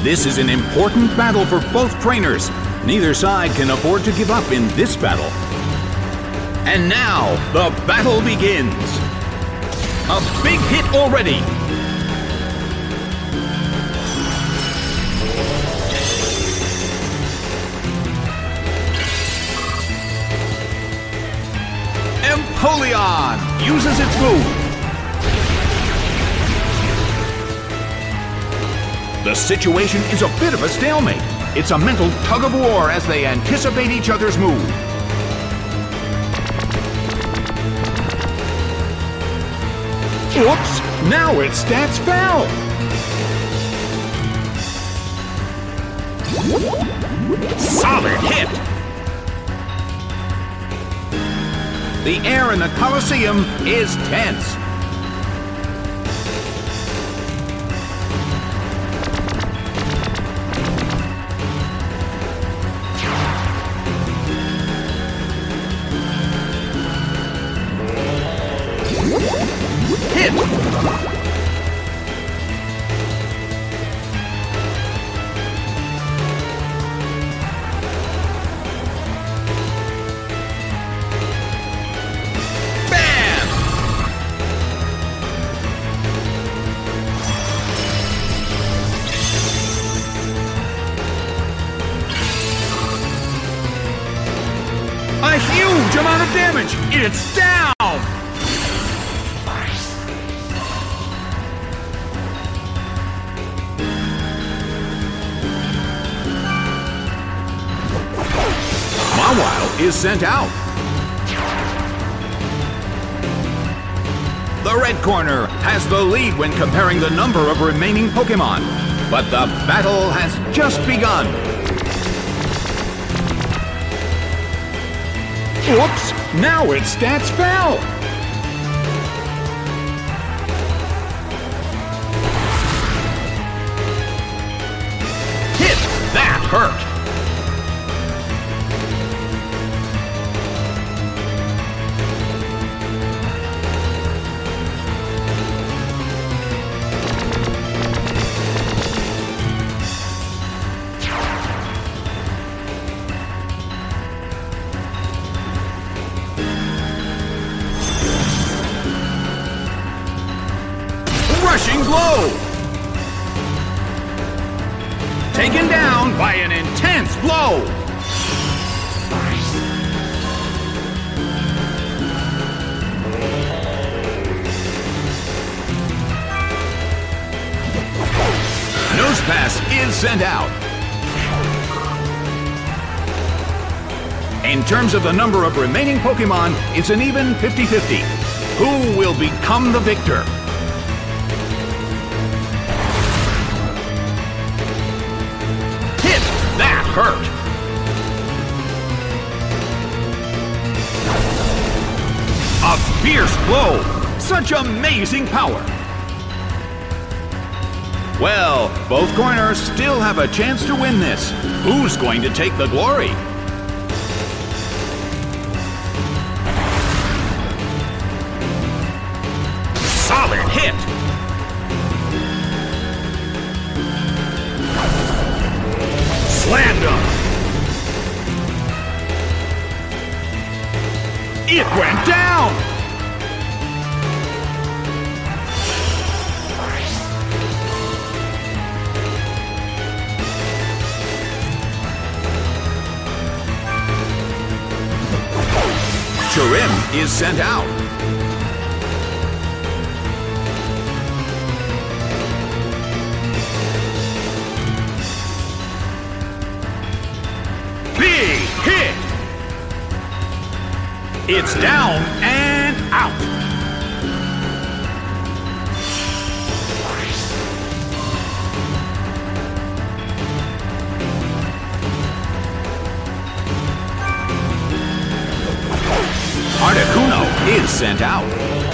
This is an important battle for both trainers. Neither side can afford to give up in this battle. And now, the battle begins. A big hit already. Empoleon uses its move. The situation is a bit of a stalemate. It's a mental tug-of-war as they anticipate each other's move. Oops! Now its stats fell! Solid hit! The air in the Colosseum is tense. A huge amount of damage! It's down! Mawile is sent out. The red corner has the lead when comparing the number of remaining Pokémon. But the battle has just begun. Oops! Now its stats fell! Hit! That hurt! Rushing blow! Taken down by an intense blow! Nosepass is sent out. In terms of the number of remaining Pokémon, it's an even 50-50. Who will become the victor? That hurt! A fierce blow! Such amazing power! Well, both corners still have a chance to win this. Who's going to take the glory? Solid hit! Slammed him! It went down! Chirim is sent out. Big hit! It's down and out. Articuno is sent out.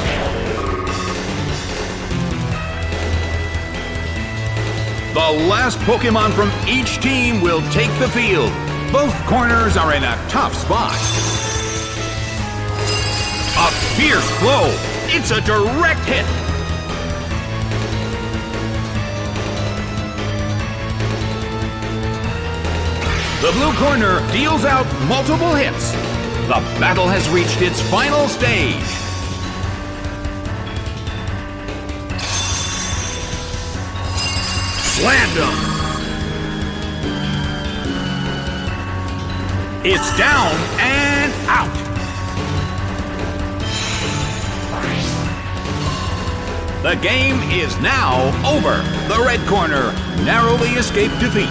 The last Pokémon from each team will take the field. Both corners are in a tough spot. A fierce blow. It's a direct hit. The blue corner deals out multiple hits. The battle has reached its final stage. Slammed him. It's down and out. The game is now over. The red corner narrowly escaped defeat.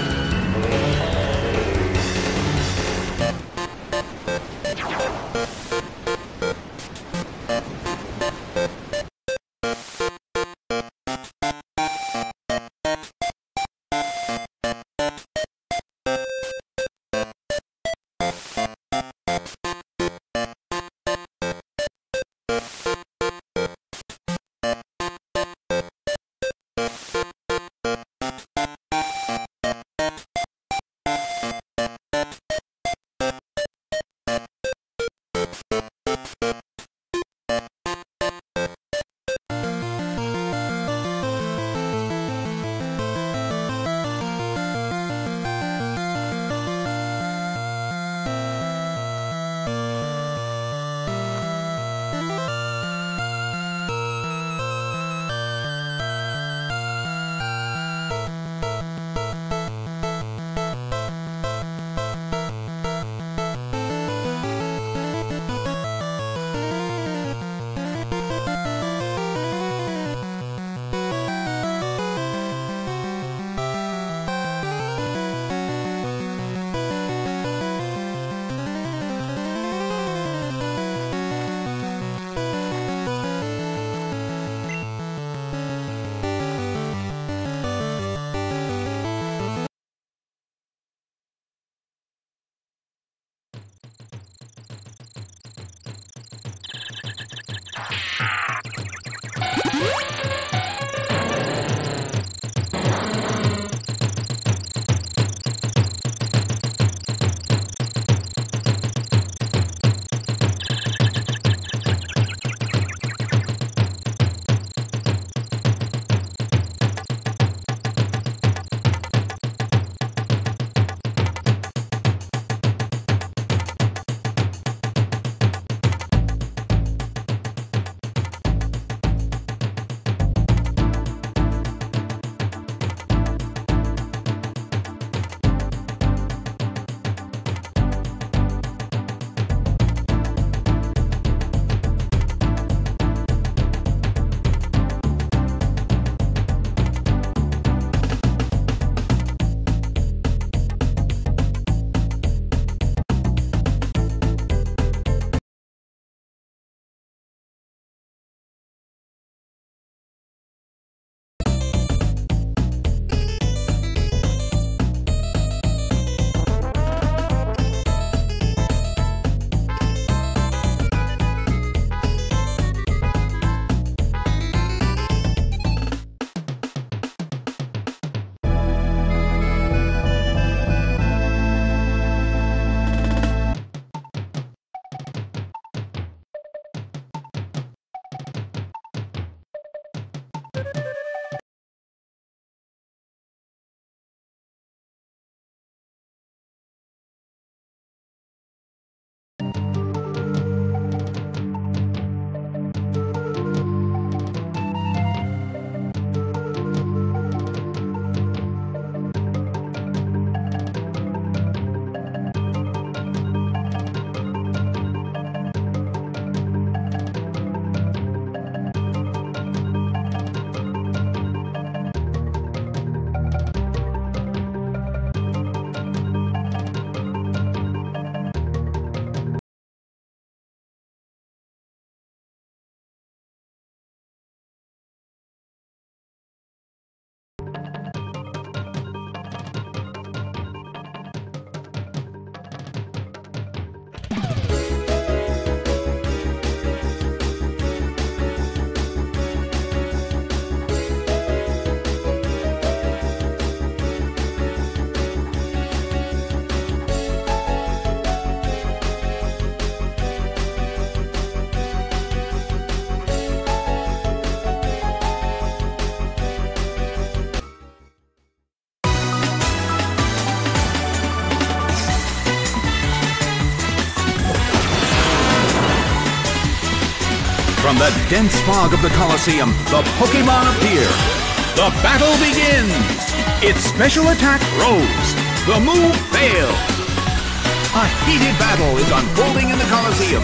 the dense fog of the Colosseum, the Pokémon appear. The battle begins. Its special attack rose. The move failed. A heated battle is unfolding in the Colosseum.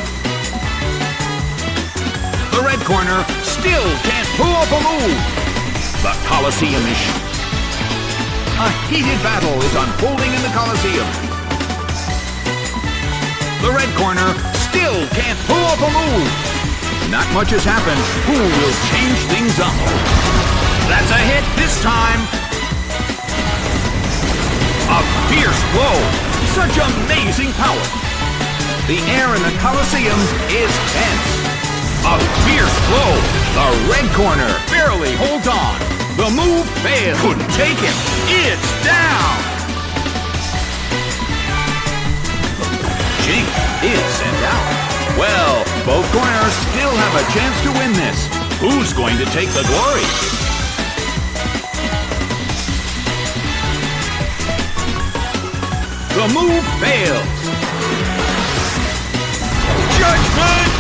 The red corner still can't pull off a move. The Colosseum is... A heated battle is unfolding in the Colosseum. The red corner still can't pull off a move. Not much has happened. Who will change things up? That's a hit this time. A fierce blow. Such amazing power. The air in the Colosseum is tense. A fierce blow. The red corner barely holds on. The move failed. Couldn't take him. It's down. Jink is sent out. Well, both corners still have a chance to win this. Who's going to take the glory? The move fails. Judgment!